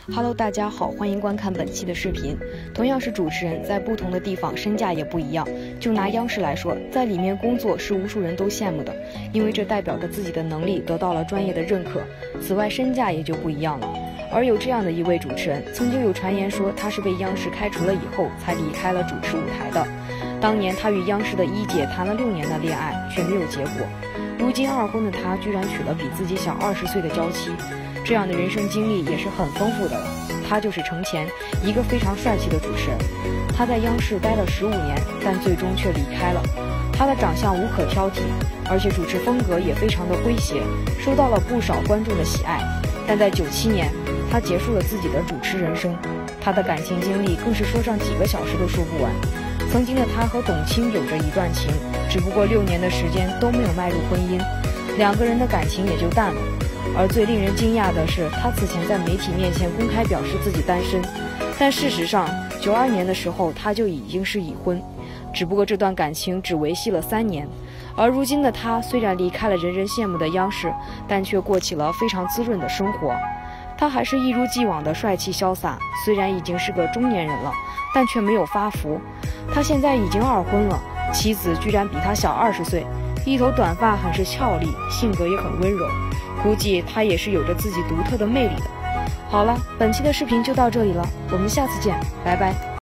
Hello， 大家好，欢迎观看本期的视频。同样是主持人，在不同的地方身价也不一样。就拿央视来说，在里面工作是无数人都羡慕的，因为这代表着自己的能力得到了专业的认可。此外，身价也就不一样了。而有这样的一位主持人，曾经有传言说他是被央视开除了以后才离开了主持舞台的。当年他与央视的一姐谈了6年的恋爱，却没有结果。如今二婚的他居然娶了比自己小20岁的娇妻。这样的人生经历也是很丰富的了。他就是程前，一个非常帅气的主持人。他在央视待了15年，但最终却离开了。他的长相无可挑剔，而且主持风格也非常的诙谐，受到了不少观众的喜爱。但在97年，他结束了自己的主持人生。他的感情经历更是说上几个小时都说不完。曾经的他和董卿有着一段情，只不过6年的时间都没有迈入婚姻，两个人的感情也就淡了。而最令人惊讶的是，他此前在媒体面前公开表示自己单身，但事实上92年的时候他就已经是已婚，只不过这段感情只维系了3年。而如今的他虽然离开了人人羡慕的央视，但却过起了非常滋润的生活。他还是一如既往的帅气潇洒，虽然已经是个中年人了，但却没有发福。他现在已经2婚了，妻子居然比他小20岁，一头短发，很是俏丽，性格也很温柔，估计他也是有着自己独特的魅力的。好了，本期的视频就到这里了，我们下次见，拜拜。